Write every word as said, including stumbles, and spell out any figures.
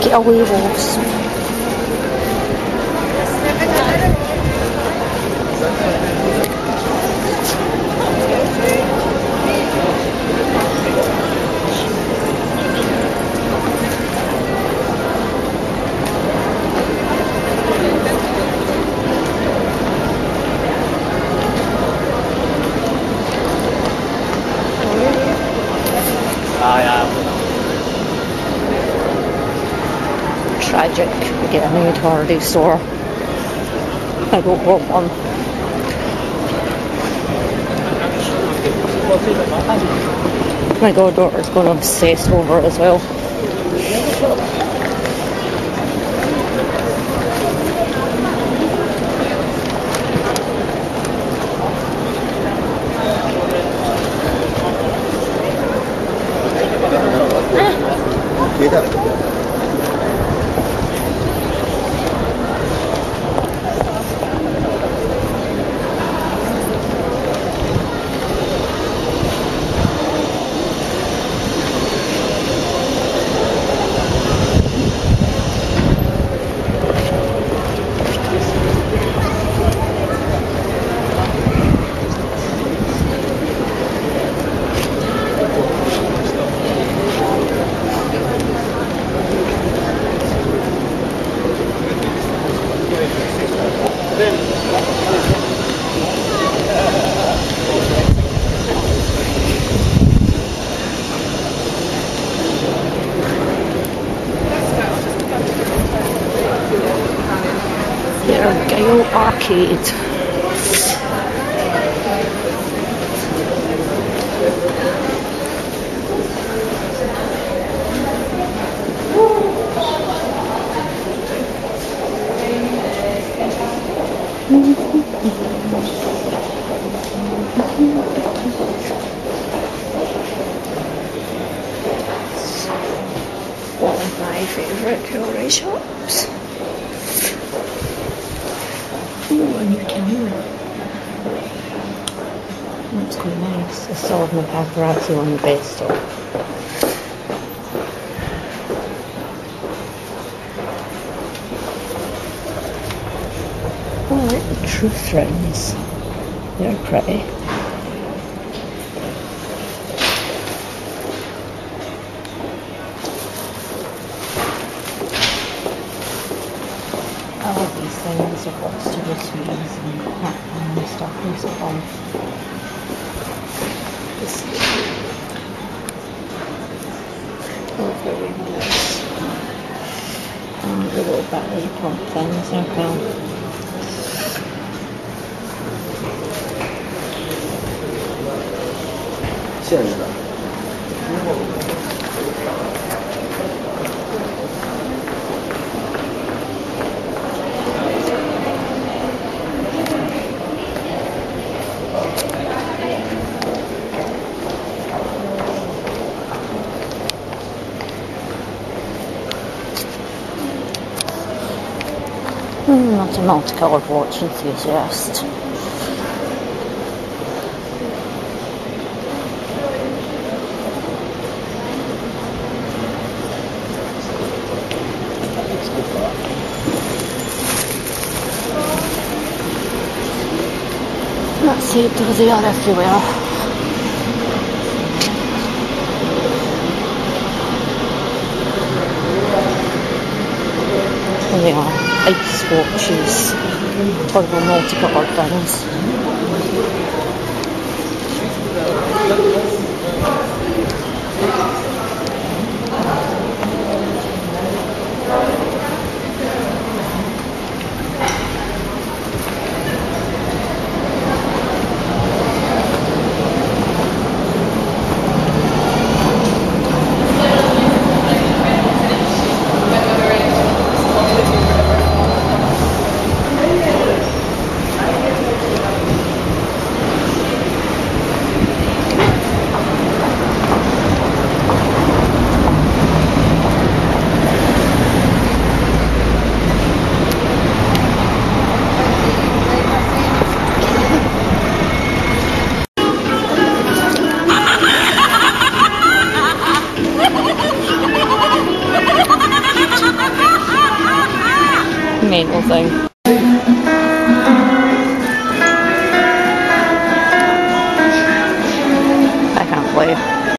Get away, wolves. Tragic. We get a new holiday store. I don't want one. My goddaughter's going to obsess over it as well. Glasgow arcade. One of my favourite jewellery shops. Ooh, a new camera. That's quite nice. I saw my paparazzi on the best of. Oh, I like the truth rings. They're pretty. I love these things, I've got service fees and platform and stuff, they're so fun. This is I love the windows. And the little battery pump things are cool. Mm, not a multicoloured watch enthusiast. Let's see, they are everywhere. There they are, ice watches, turbo multicoloured things. mental thing.